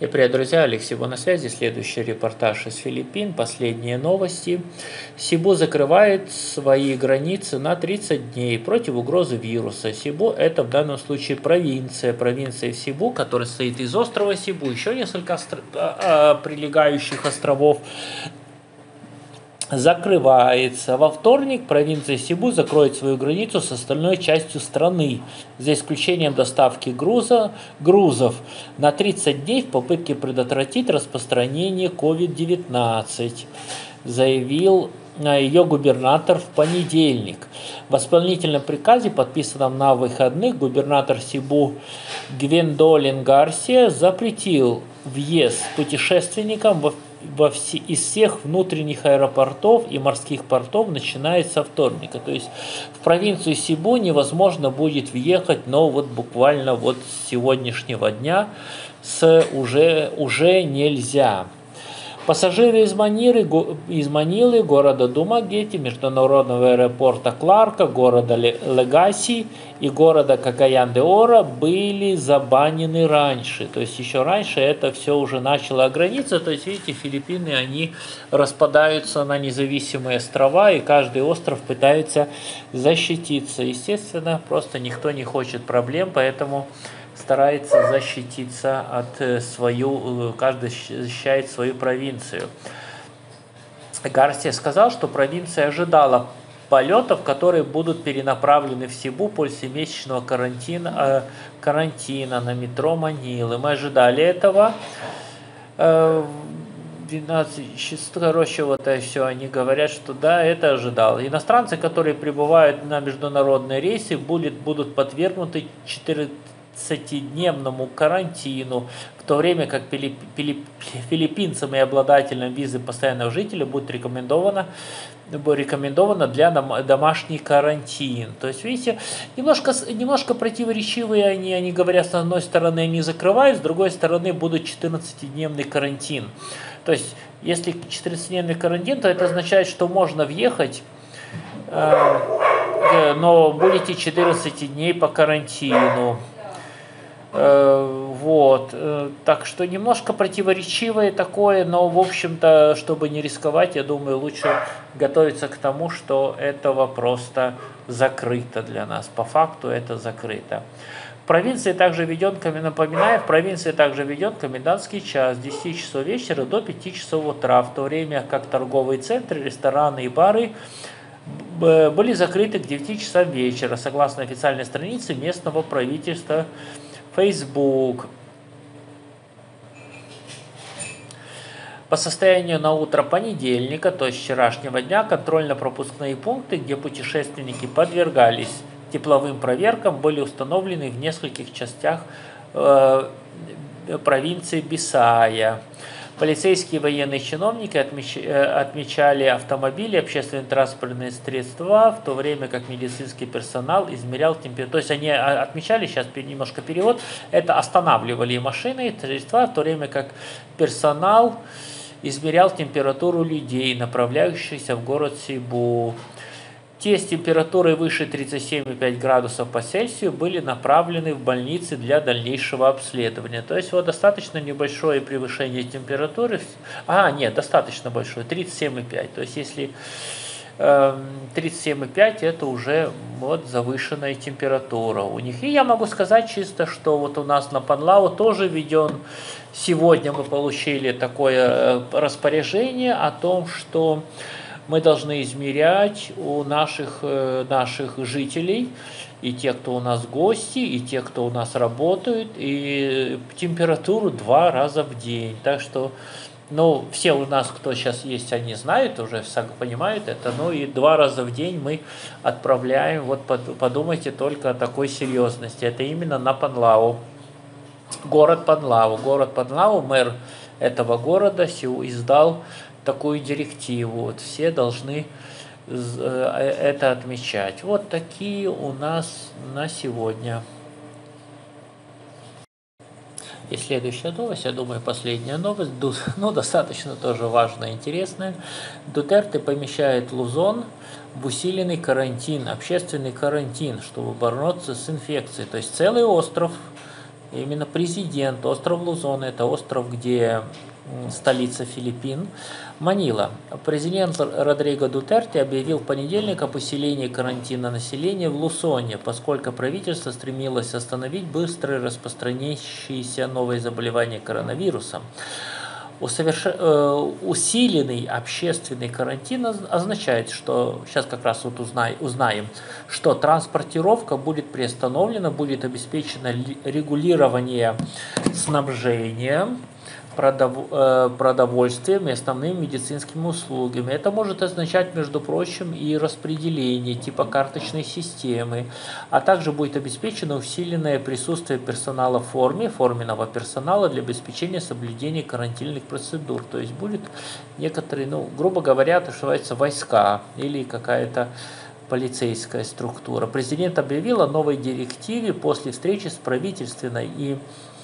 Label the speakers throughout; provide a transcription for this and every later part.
Speaker 1: И привет, друзья, Алексей Бо на связи. Следующий репортаж из Филиппин. Последние новости. Сибу закрывает свои границы на 30 дней против угрозы вируса. Сибу – это в данном случае провинция Сибу, которая состоит из острова Сибу, еще несколько прилегающих островов. Закрывается. Во вторник провинция Сибу закроет свою границу с остальной частью страны, за исключением доставки грузов на 30 дней в попытке предотвратить распространение COVID-19, заявил ее губернатор в понедельник. В исполнительном приказе, подписанном на выходных, губернатор Сибу Гвендолин Гарсия запретил въезд путешественникам из всех внутренних аэропортов и морских портов, начиная со вторника. То есть в провинцию Сибу невозможно будет въехать, но вот буквально вот с сегодняшнего дня уже нельзя. Пассажиры из Манилы, города Думагети, международного аэропорта Кларка, города Легаси и города Кагаян-де-Оро были забанены раньше. То есть еще раньше это все уже начало ограничиваться. То есть видите, Филиппины, они распадаются на независимые острова, и каждый остров пытается защититься. Естественно, просто никто не хочет проблем, поэтому старается защититься от каждый защищает свою провинцию. Гарсия сказал, что провинция ожидала полетов, которые будут перенаправлены в Сибу после месячного карантина на метро Манилы. Мы ожидали этого. 12, короче, вот это все, они говорят, что да, это ожидал. Иностранцы, которые прибывают на международные рейсы, будут подвергнуты 40-дневному карантину, в то время как филиппинцам и обладателям визы постоянного жителя будет рекомендовано для домашний карантин. То есть, видите, немножко противоречивые они говорят, с одной стороны они закрывают, с другой стороны будут 14-дневный карантин. То есть, если 14-дневный карантин, то это означает, что можно въехать, но будете 14 дней по карантину. Вот, так что немножко противоречивое такое, но в общем-то, чтобы не рисковать, я думаю, лучше готовиться к тому, что этого просто закрыто для нас. По факту это закрыто. В провинции также введен комендантский час с 10 часов вечера до 5 часов утра, в то время как торговые центры, рестораны и бары были закрыты к 9 часам вечера, согласно официальной странице местного правительства Facebook. По состоянию на утро понедельника, то есть вчерашнего дня, контрольно-пропускные пункты, где путешественники подвергались тепловым проверкам, были установлены в нескольких частях провинции Бисая. Полицейские и военные чиновники отмечали автомобили, общественные транспортные средства, в то время как медицинский персонал измерял температуру. То есть они отмечали, сейчас немножко перевод, это останавливали машины, средства, в то время как персонал измерял температуру людей, направляющихся в город Сибу. Те с температурой выше 37,5 градусов по Цельсию были направлены в больницы для дальнейшего обследования. То есть вот достаточно небольшое превышение температуры. Нет, достаточно большое, 37,5. То есть если 37,5 это уже вот завышенная температура у них. И я могу сказать чисто, что вот у нас на Панлау тоже введен. Сегодня мы получили такое распоряжение о том, что мы должны измерять у наших жителей, и те, кто у нас гости, и те, кто у нас работают, и температуру 2 раза в день. Так что, все у нас, кто сейчас есть, они знают, уже понимают это, и 2 раза в день мы отправляем, вот подумайте только о такой серьезности. Это именно на Панлау. Город Панлау, мэр этого города издал такую директиву. Вот все должны это отмечать. Вот такие у нас на сегодня. И следующая новость, я думаю, последняя новость, достаточно тоже важная и интересная. Дутерте помещает Лузон в усиленный карантин, общественный карантин, чтобы бороться с инфекцией. То есть целый остров именно президент. Остров Лузон – это остров, где столица Филиппин, Манила. Президент Родриго Дутерте объявил в понедельник об усилении карантина населения в Лусоне, поскольку правительство стремилось остановить быстро распространяющиеся новые заболевания коронавирусом. Усиленный общественный карантин означает, что сейчас как раз вот узнаем, что транспортировка будет приостановлена, будет обеспечено регулирование снабжения продовольствием и основными медицинскими услугами. Это может означать, между прочим, и распределение типа карточной системы, а также будет обеспечено усиленное присутствие персонала в форме, форменного персонала для обеспечения соблюдения карантинных процедур. То есть будет некоторые, грубо говоря, то, что называется, войска или какая-то полицейская структура. Президент объявил о новой директиве после встречи с правительственной и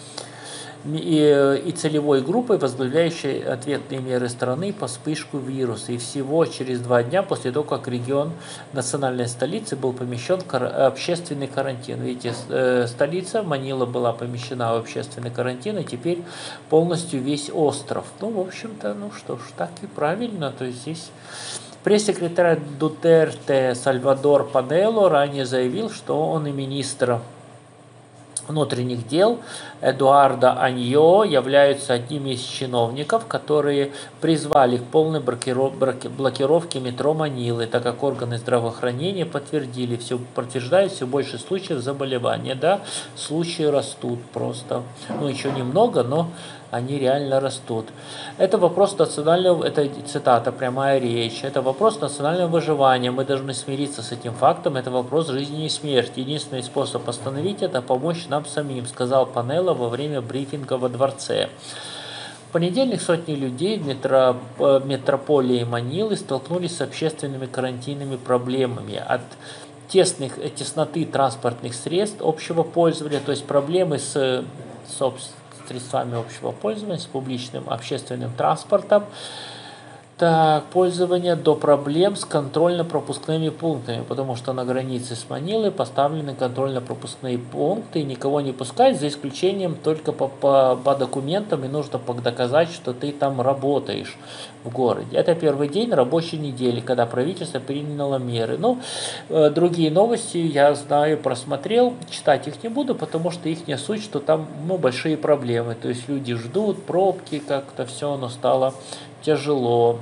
Speaker 1: целевой группой, возглавляющей ответные меры страны по вспышку вируса. И всего через 2 дня после того, как регион национальной столицы был помещен в общественный карантин. Видите, столица Манила была помещена в общественный карантин, и теперь полностью весь остров. В общем-то, что ж, так и правильно. То есть здесь пресс-секретарь Дутерте Сальвадор Панело ранее заявил, что он и министр внутренних дел Эдуардо Аньо являются одними из чиновников, которые призвали к полной блокировке метро Манилы, так как органы здравоохранения подтверждают все больше случаев заболевания. Да, случаи растут просто. Еще немного, но они реально растут. Это вопрос национального, это цитата, прямая речь, это вопрос национального выживания. Мы должны смириться с этим фактом, это вопрос жизни и смерти. Единственный способ остановить это – помочь нам самим, сказал Панело во время брифинга во дворце. В понедельник сотни людей в метрополии Манилы столкнулись с общественными карантинными проблемами. От тесноты транспортных средств общего пользования, то есть проблемы с средствами общего пользования, с публичным общественным транспортом, пользования до проблем с контрольно-пропускными пунктами, потому что на границе с Манилой поставлены контрольно-пропускные пункты, и никого не пускают, за исключением только по документам, и нужно доказать, что ты там работаешь в городе. Это первый день рабочей недели, когда правительство приняло меры. Другие новости я знаю, просмотрел, читать их не буду, потому что их не суть, что там большие проблемы, то есть люди ждут, пробки, как-то все оно стало тяжело.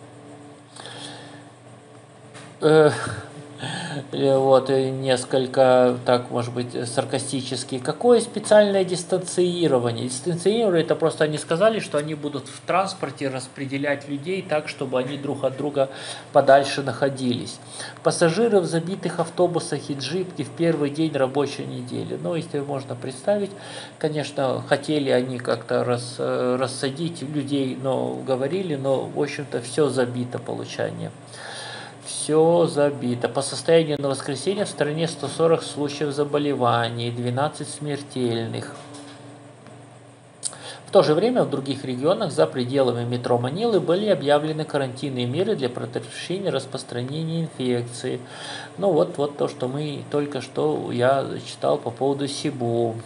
Speaker 1: Несколько, может быть, саркастически. Какое специальное дистанцирование? Дистанцирование – это просто они сказали, что они будут в транспорте распределять людей так, чтобы они друг от друга подальше находились. Пассажиры в забитых автобусах и джипке в первый день рабочей недели. Если можно представить, конечно, хотели они как-то рассадить людей, говорили, в общем-то, все забито получание. Все забито. По состоянию на воскресенье в стране 140 случаев заболеваний, 12 смертельных. В то же время в других регионах за пределами метро Манилы были объявлены карантинные меры для предотвращения распространения инфекции. Вот то, что только что я читал по поводу Сибу.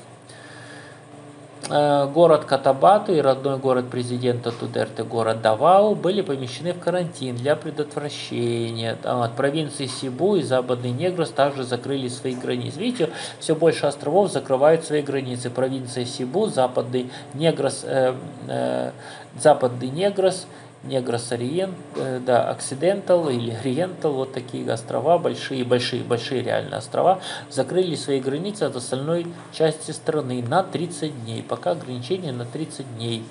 Speaker 1: Город Котабату и родной город президента Дутерте, город Давао, были помещены в карантин для предотвращения. От провинции Сибу и Западный Негрос также закрыли свои границы. Видите, все больше островов закрывают свои границы. Провинция Сибу, Западный Негрос, Негрос Оксидентал или Ориентал, вот такие острова, большие реально острова, закрыли свои границы от остальной части страны на 30 дней. Пока ограничения на 30 дней.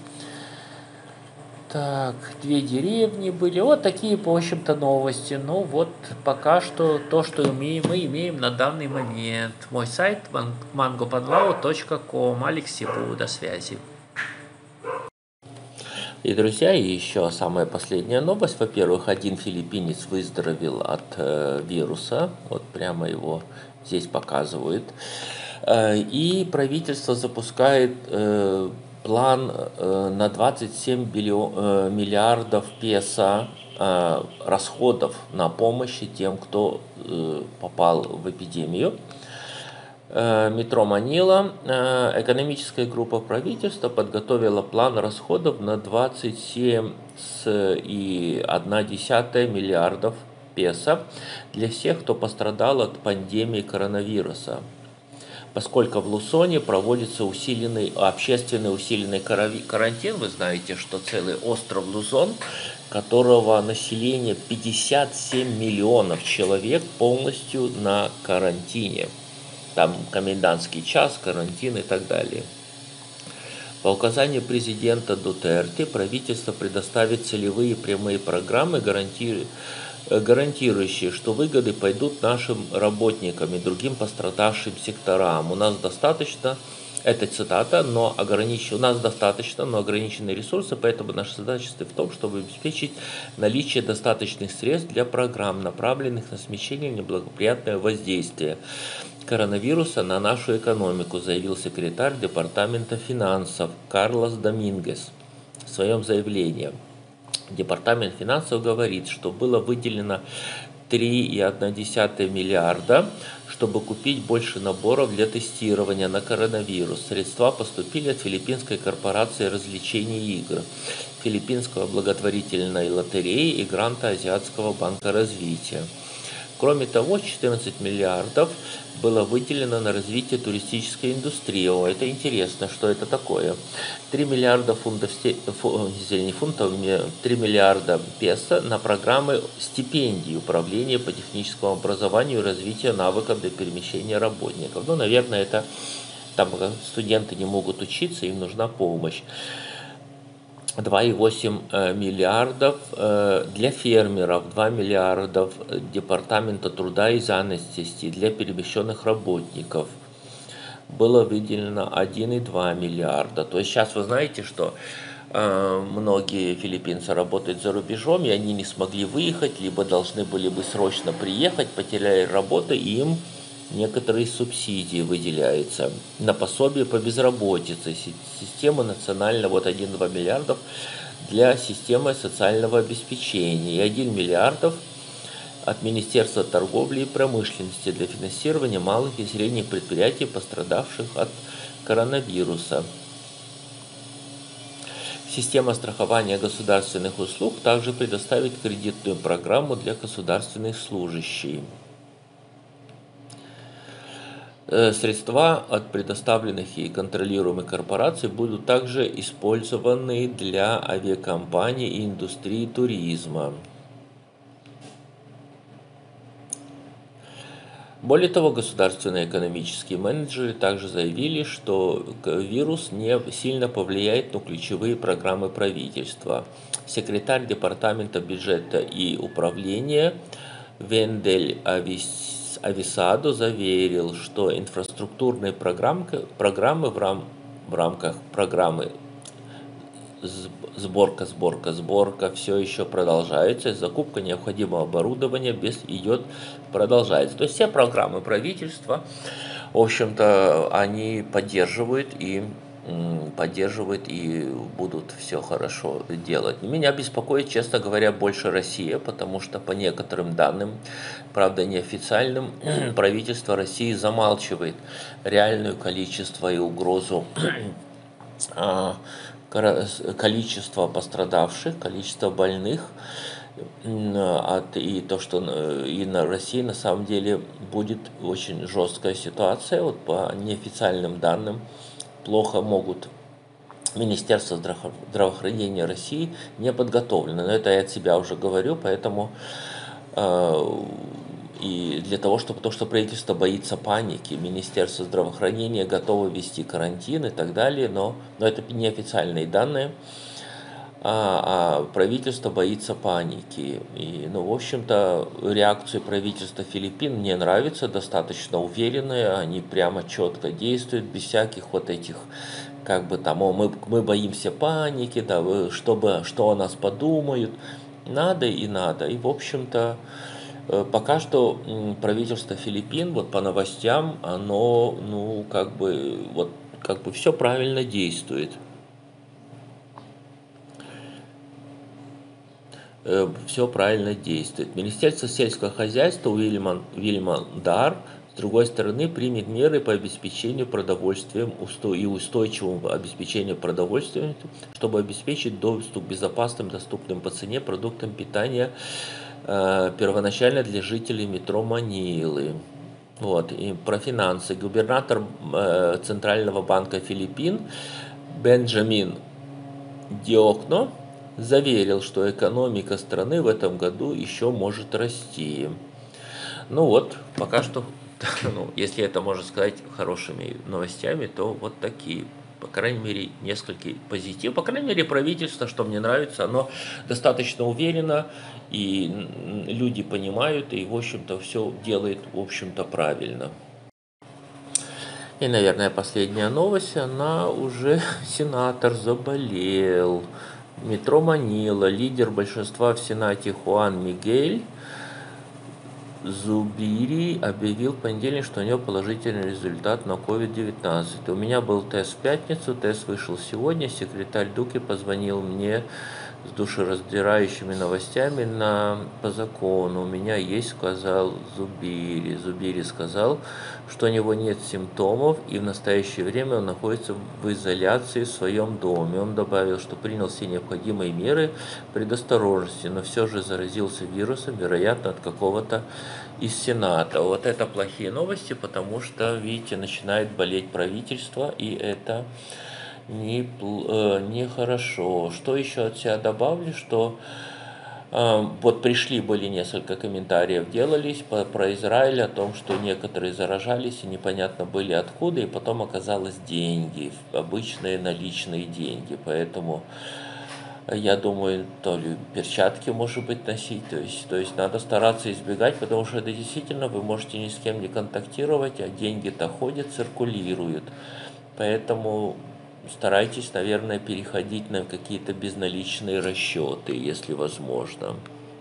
Speaker 1: 2 деревни были. Вот такие, в общем-то, новости. Пока что то, что мы имеем на данный момент. Мой сайт mangopadlao.com. Алекс Сибу. До связи. И, друзья, и еще самая последняя новость. Во-первых, один филиппинец выздоровел от вируса. Вот прямо его здесь показывают. И правительство запускает план на 27 миллиардов песо расходов на помощь тем, кто попал в эпидемию. Метро Манила. Экономическая группа правительства подготовила план расходов на 27,1 миллиардов песо для всех, кто пострадал от пандемии коронавируса. Поскольку в Лусоне проводится общественный усиленный карантин, вы знаете, что целый остров Лузон, которого население 57 миллионов человек, полностью на карантине. Там комендантский час, карантин и так далее. По указанию президента Дутерте правительство предоставит целевые прямые программы, гарантирующие, что выгоды пойдут нашим работникам и другим пострадавшим секторам. У нас достаточно, это цитата, у нас достаточно, но ограниченные ресурсы, поэтому наша задача состоит в том, чтобы обеспечить наличие достаточных средств для программ, направленных на смягчение неблагоприятного воздействия коронавируса на нашу экономику, заявил секретарь Департамента финансов Карлос Домингес в своем заявлении. Департамент финансов говорит, что было выделено 3,1 миллиарда, чтобы купить больше наборов для тестирования на коронавирус. Средства поступили от филиппинской корпорации развлечений и игр, филиппинского благотворительной лотереи и гранта Азиатского банка развития. Кроме того, 14 миллиардов было выделено на развитие туристической индустрии. Это интересно, что это такое. 3 миллиарда 3 миллиарда песо на программы стипендий Управления по техническому образованию и развитию навыков для перемещения работников. Наверное, это там студенты не могут учиться, им нужна помощь. 2,8 миллиардов для фермеров, 2 миллиардов Департамента труда и занятости для перемещенных работников. Было выделено 1,2 миллиарда. То есть сейчас вы знаете, что многие филиппинцы работают за рубежом, и они не смогли выехать, либо должны были бы срочно приехать, потеряли работу, и им некоторые субсидии выделяются на пособие по безработице, система национальная, 1,2 миллиардов для системы социального обеспечения и 1 миллиардов от Министерства торговли и промышленности для финансирования малых и средних предприятий, пострадавших от коронавируса. Система страхования государственных услуг также предоставит кредитную программу для государственных служащих. Средства от предоставленных и контролируемых корпораций будут также использованы для авиакомпаний и индустрии туризма. Более того, государственные экономические менеджеры также заявили, что вирус не сильно повлияет на ключевые программы правительства. Секретарь Департамента бюджета и управления Вендель Ависадо заверил, что инфраструктурные программы в рамках программы сборка все еще продолжается, закупка необходимого оборудования продолжается. То есть все программы правительства, в общем-то, они поддерживают и будут все хорошо делать. Меня беспокоит, честно говоря, больше Россия, потому что по некоторым данным, правда неофициальным, правительство России замалчивает реальное количество и угрозу количество пострадавших, количество больных, и то, что и на России на самом деле будет очень жесткая ситуация. По неофициальным данным плохо могут Министерство здравоохранения России не подготовлено. Но это я от себя уже говорю, поэтому и для того, потому что правительство боится паники, Министерство здравоохранения готово ввести карантин и так далее, но это неофициальные данные, а правительство боится паники. И, в общем-то, реакция правительства Филиппин мне нравится, достаточно уверенная, они прямо четко действуют, без всяких этих, мы боимся паники, что о нас подумают, надо. И, в общем-то, пока что правительство Филиппин, по новостям, оно, все правильно действует. Все правильно действует. Министерство сельского хозяйства Уильяма Дар
Speaker 2: другой стороны, примет меры по обеспечению продовольствием и устойчивому обеспечению продовольствием, чтобы обеспечить доступ к безопасным, доступным по цене продуктам питания первоначально для жителей метро Манилы. Вот, и про финансы. Губернатор Центрального банка Филиппин Бенджамин Диокно заверил, что экономика страны в этом году еще может расти. Ну вот, пока что, ну, если это можно сказать хорошими новостями, то вот такие, по крайней мере, несколько позитив. По крайней мере, правительство, что мне нравится, оно достаточно уверенно, и люди понимают, и, в общем-то, все делает, в общем-то, правильно. И, наверное, последняя новость, она уже сенатор заболел. Метро Манила, лидер большинства в Сенате Хуан Мигель Зубири объявил в понедельник, что у него положительный результат на COVID-19. У меня был тест в пятницу, тест вышел сегодня, секретарь Дуки позвонил мне с душераздирающими новостями по закону. У меня есть, сказал Зубири. Зубири сказал, что у него нет симптомов и в настоящее время он находится в изоляции в своем доме. Он добавил, что принял все необходимые меры предосторожности, но все же заразился вирусом, вероятно, от какого-то из Сената. Вот это плохие новости, потому что, видите, начинает болеть правительство, и это нехорошо. Что еще от себя добавлю, что вот были несколько комментариев, делались про Израиль о том, что некоторые заражались и непонятно были откуда, и потом оказалось деньги, обычные наличные деньги, поэтому я думаю, то ли перчатки, может быть, носить, то есть надо стараться избегать, потому что это действительно вы можете ни с кем не контактировать, а деньги-то ходят, циркулируют, поэтому старайтесь, наверное, переходить на какие-то безналичные расчеты, если возможно.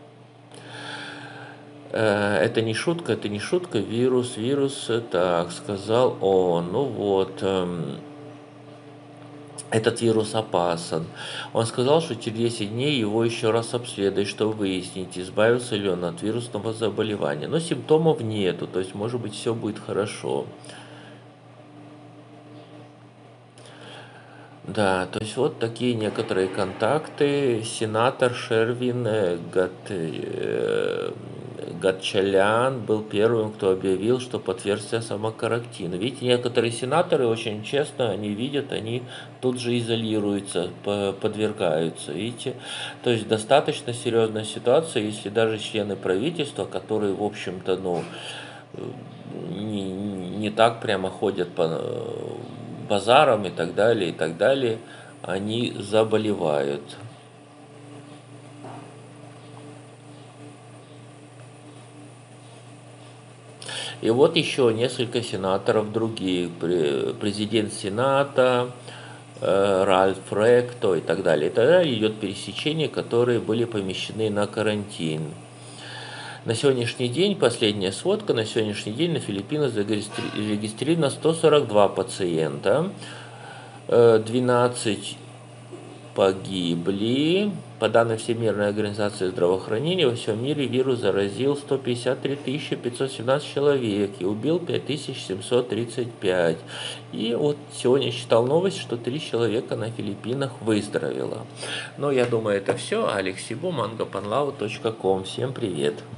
Speaker 2: Это не шутка, вирус, так сказал он, ну вот, этот вирус опасен. Он сказал, что через 10 дней его еще раз обследуют, чтобы выяснить, избавился ли он от вирусного заболевания. Но симптомов нету, то есть, может быть, все будет хорошо. Да, то есть вот такие некоторые контакты. Сенатор Шервин Гатчалян был первым, кто объявил, что подвергся самокарантину. Видите, некоторые сенаторы очень честно, они видят, они тут же изолируются, подвергаются, видите. То есть достаточно серьезная ситуация, если даже члены правительства, которые, в общем-то, не так прямо ходят по базарам и так далее, они заболевают. И вот еще несколько сенаторов других, президент Сената, Ральф Ректо и так далее. И тогда идет пересечение, которые были помещены на карантин. На сегодняшний день, последняя сводка, на сегодняшний день на Филиппинах зарегистрировано 142 пациента, 12 погибли. По данным Всемирной организации здравоохранения, во всем мире вирус заразил 153 517 человек и убил 5735. И вот сегодня читал новость, что 3 человека на Филиппинах выздоровело. Но я думаю, это все. Алекс Сибу, mangopanlau.com. Всем привет!